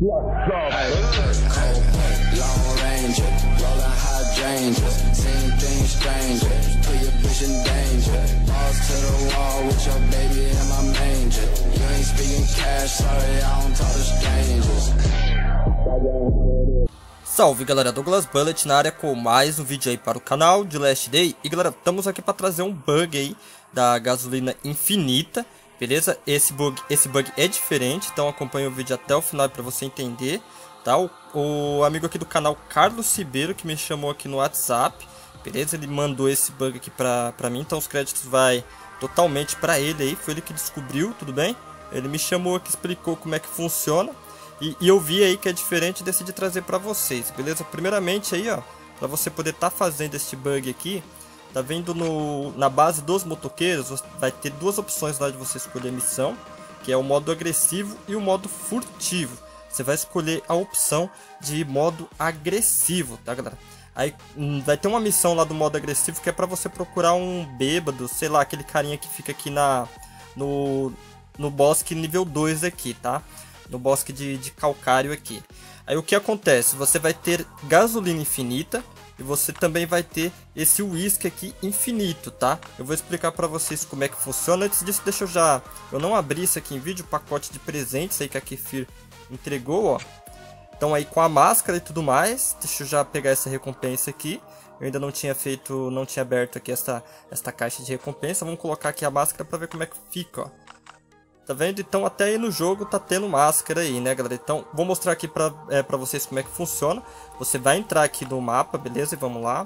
Salve galera, Douglas Bullet na área com mais um vídeo aí para o canal de Last Day. E galera, estamos aqui para trazer um bug aí da gasolina infinita, beleza? Esse bug é diferente, então acompanha o vídeo até o final para você entender, tá? O amigo aqui do canal, Carlos Ribeiro, que me chamou aqui no WhatsApp, beleza? Ele mandou esse bug aqui para mim, então os créditos vai totalmente para ele aí, foi ele que descobriu, tudo bem? Ele me chamou aqui, explicou como é que funciona. E eu vi aí que é diferente e decidi trazer para vocês, beleza? Primeiramente aí, ó, para você poder estar fazendo este bug aqui, tá vendo na base dos motoqueiros, vai ter duas opções lá de você escolher a missão, que é o modo agressivo e o modo furtivo. Você vai escolher a opção de modo agressivo, tá galera? Aí vai ter uma missão lá do modo agressivo que é para você procurar um bêbado, sei lá, aquele carinha que fica aqui no bosque nível 2 aqui, tá? No bosque de calcário aqui. Aí o que acontece? Você vai ter gasolina infinita e você também vai ter esse uísque aqui infinito, tá? Eu vou explicar para vocês como é que funciona. Antes disso, deixa eu não abri isso aqui em vídeo, o pacote de presentes aí que a Kefir entregou, ó. Então aí com a máscara e tudo mais, deixa eu já pegar essa recompensa aqui. Eu ainda não tinha aberto aqui esta caixa de recompensa. Vamos colocar aqui a máscara para ver como é que fica, ó. Tá vendo? Então até aí no jogo tá tendo máscara aí, né galera? Então vou mostrar aqui pra vocês como é que funciona. Você vai entrar aqui no mapa, beleza? E vamos lá.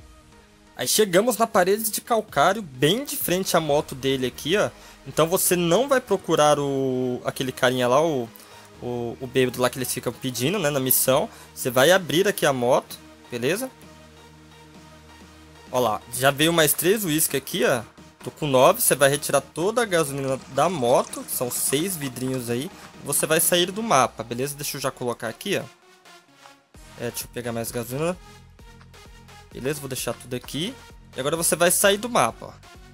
Aí chegamos na parede de calcário, bem de frente à moto dele aqui, ó. Então você não vai procurar aquele carinha lá, o bêbado lá que eles ficam pedindo, né, na missão. Você vai abrir aqui a moto, beleza? Ó lá, já veio mais 3 uísque aqui, ó. Tô com 9, você vai retirar toda a gasolina da moto, são 6 vidrinhos aí, você vai sair do mapa, beleza? Deixa eu já colocar aqui, ó. Deixa eu pegar mais gasolina. Beleza, vou deixar tudo aqui. E agora você vai sair do mapa, ó.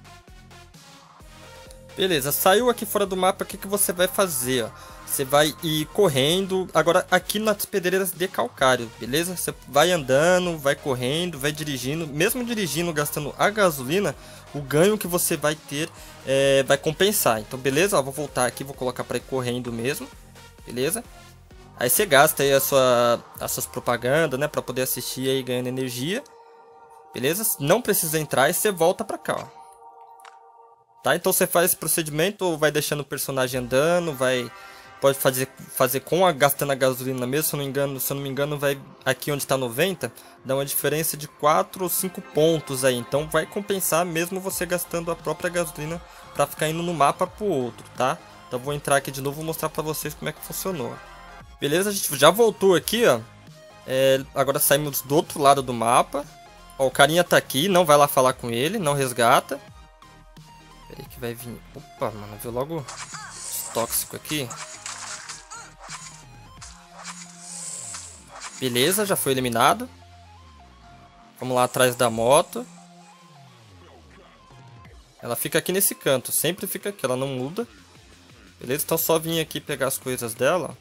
Beleza, saiu aqui fora do mapa, o que você vai fazer, ó? Você vai ir correndo, agora aqui nas pedreiras de calcário, beleza? Você vai andando, vai correndo, vai dirigindo, mesmo dirigindo, gastando a gasolina, o ganho que você vai ter vai compensar. Então beleza, ó, vou voltar aqui, vou colocar para ir correndo mesmo, beleza? Aí você gasta aí as suas propagandas, né, para poder assistir aí ganhando energia, beleza? Não precisa entrar e você volta para cá, ó. Tá, então você faz esse procedimento ou vai deixando o personagem andando, pode fazer gastando a gasolina mesmo, se eu não me engano vai aqui onde está 90, dá uma diferença de 4 ou 5 pontos aí, então vai compensar mesmo você gastando a própria gasolina para ficar indo no mapa pro outro, tá? Então vou entrar aqui de novo e mostrar para vocês como é que funcionou. Beleza, a gente já voltou aqui, ó. Agora saímos do outro lado do mapa. Ó, o carinha tá aqui, não vai lá falar com ele, não resgata. Peraí que vai vir. Opa, mano, viu logo tóxico aqui. Beleza, já foi eliminado. Vamos lá atrás da moto. Ela fica aqui nesse canto, sempre fica aqui, ela não muda. Beleza, então só vim aqui pegar as coisas dela.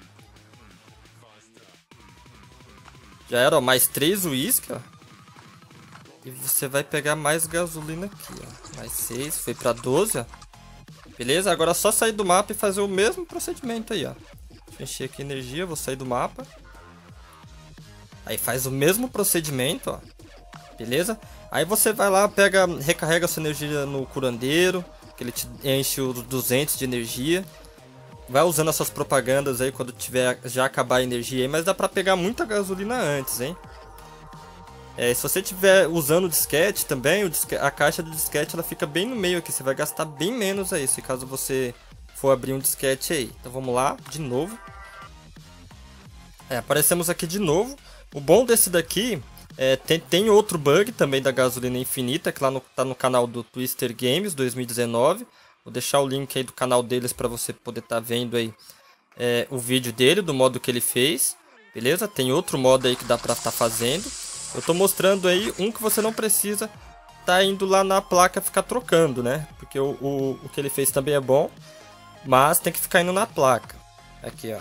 Já era, ó, mais 3 uísque, ó. E você vai pegar mais gasolina aqui, ó. Mais 6, foi pra 12, ó. Beleza, agora é só sair do mapa e fazer o mesmo procedimento aí, ó. Deixa eu encher aqui energia, vou sair do mapa. Aí faz o mesmo procedimento, ó. Beleza? Aí você vai lá, recarrega sua energia no curandeiro, que ele te enche os 200 de energia. Vai usando as suas propagandas aí quando tiver já acabar a energia aí, mas dá pra pegar muita gasolina antes, hein? Se você tiver usando o disquete também, a caixa do disquete ela fica bem no meio aqui, você vai gastar bem menos aí, se caso você for abrir um disquete aí. Então vamos lá, de novo. Aparecemos aqui de novo. O bom desse daqui, tem outro bug também da gasolina infinita, que lá tá no canal do Twister Games 2019. Vou deixar o link aí do canal deles para você poder estar vendo aí o vídeo dele, do modo que ele fez. Beleza? Tem outro modo aí que dá para estar fazendo. Eu tô mostrando aí um que você não precisa tá indo lá na placa ficar trocando, né? Porque o que ele fez também é bom, mas tem que ficar indo na placa. Aqui, ó.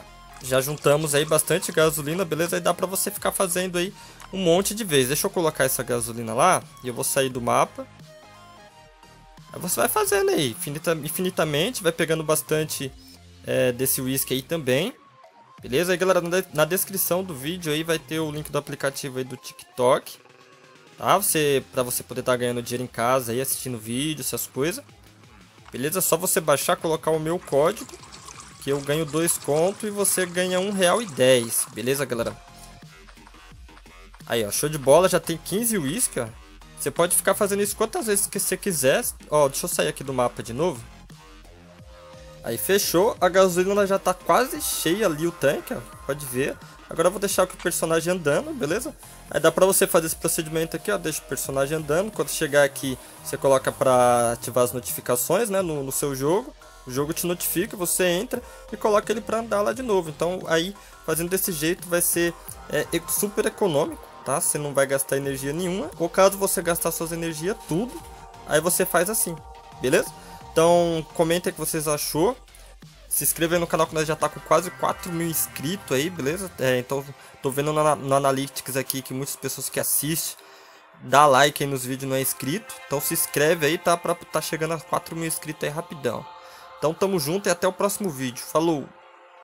Já juntamos aí bastante gasolina, beleza? Aí dá pra você ficar fazendo aí um monte de vezes. Deixa eu colocar essa gasolina lá e eu vou sair do mapa. Aí você vai fazendo aí, infinitamente, vai pegando bastante desse whisky aí também. Beleza? Aí galera, na descrição do vídeo aí vai ter o link do aplicativo aí do TikTok. Tá? Pra você poder estar ganhando dinheiro em casa aí, assistindo vídeo, essas coisas. Beleza? Só você baixar, colocar o meu código, que eu ganho 2 conto e você ganha R$1,10. Beleza, galera? Aí, ó, show de bola, já tem 15 whisky, ó. Você pode ficar fazendo isso quantas vezes que você quiser. Ó, deixa eu sair aqui do mapa de novo. Aí, fechou. A gasolina já tá quase cheia ali, o tanque, ó. Pode ver. Agora eu vou deixar aqui o personagem andando, beleza? Aí dá pra você fazer esse procedimento aqui, ó. Deixa o personagem andando. Quando chegar aqui, você coloca pra ativar as notificações, né, no seu jogo. O jogo te notifica, você entra e coloca ele para andar lá de novo. Então aí, fazendo desse jeito, vai ser super econômico, tá? Você não vai gastar energia nenhuma. Ou caso você gastar suas energias tudo, aí você faz assim, beleza? Então comenta o que vocês achou. Se inscreva aí no canal que nós já tá com quase 4.000 inscritos aí, beleza? Então tô vendo no Analytics aqui que muitas pessoas que assistem dá like aí nos vídeos não é inscrito. Então se inscreve aí, tá? Pra tá chegando a 4.000 inscritos aí rapidão. Então tamo junto e até o próximo vídeo. Falou!